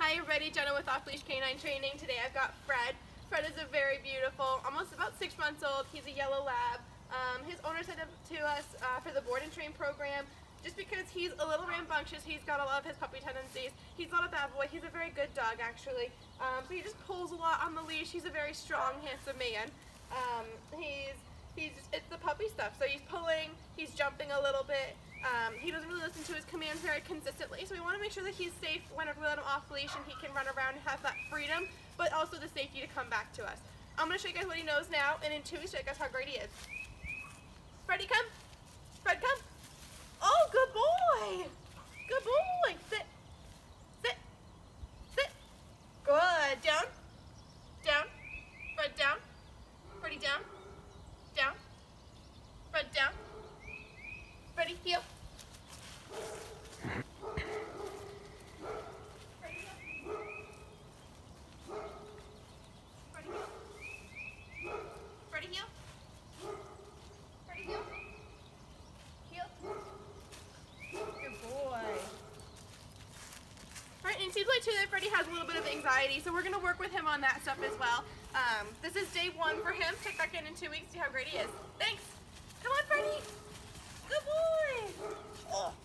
Hi everybody, Jenna with Off Leash Canine Training. Today I've got Fred. Fred is a very beautiful, almost about 6 months old. He's a yellow lab. His owner sent him to us for the board and train program just because he's a little rambunctious. He's got a lot of his puppy tendencies. He's not a bad boy. He's a very good dog actually. So he just pulls a lot on the leash. He's a very strong, handsome man. It's the puppy stuff. So he's pulling, he's jumping a little bit. He doesn't really listen to his commands very consistently, so we want to make sure that he's safe whenever we let him off leash and he can run around and have that freedom, but also the safety to come back to us. I'm going to show you guys what he knows now, and in 2 weeks show you guys how great he is. Freddy, come. Fred, come. Oh, good boy. Good boy. Sit. Sit. Sit. Good. Down. Down. Fred, down. Freddy, down. Down. Fred, down. Freddy, heel. Freddy, heel. Freddy, heel. Heel. Good boy. Right, and it seems like too that Freddy has a little bit of anxiety, so we're going to work with him on that stuff as well. This is day 1 for him. Check back in 2 weeks, see how great he is. Thanks. Come on, Freddy. Good boy. Oh.